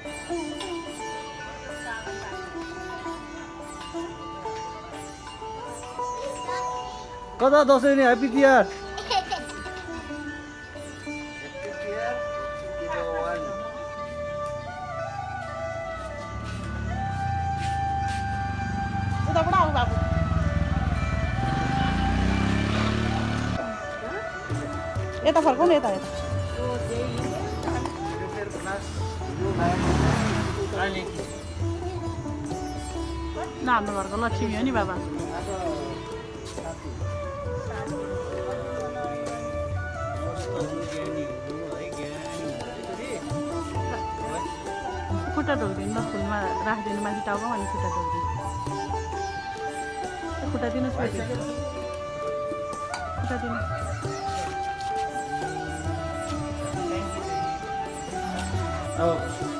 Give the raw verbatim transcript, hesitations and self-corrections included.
कता दसैँ नि ह्याप्पी तिहार यता फर्काउनु यता यता ल हाम्रो घरको लक्ष्मी हो नि बाबा खुट्टा ढोकिदिनु न फुलमा राखिदिनु माथि टाउकोमा अनि खुट्टा ढोकिदिनु खुट्टा दिनुहोस् खुट्टा दिनु Oh.